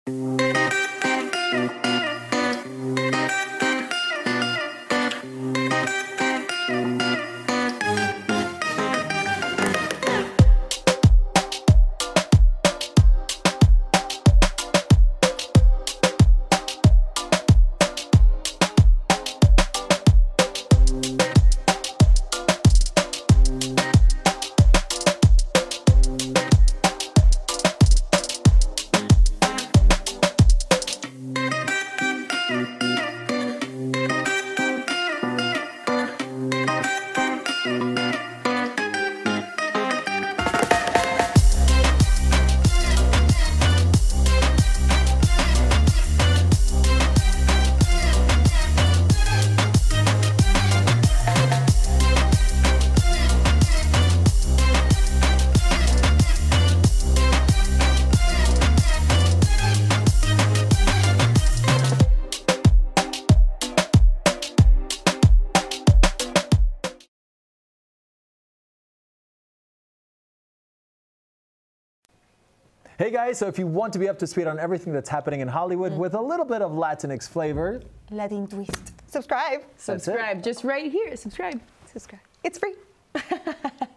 Hey guys, so if you want to be up to speed on everything that's happening in Hollywood with a little bit of Latinx flavor, Latin twist. Subscribe. That's it. Just right here. Subscribe. It's free.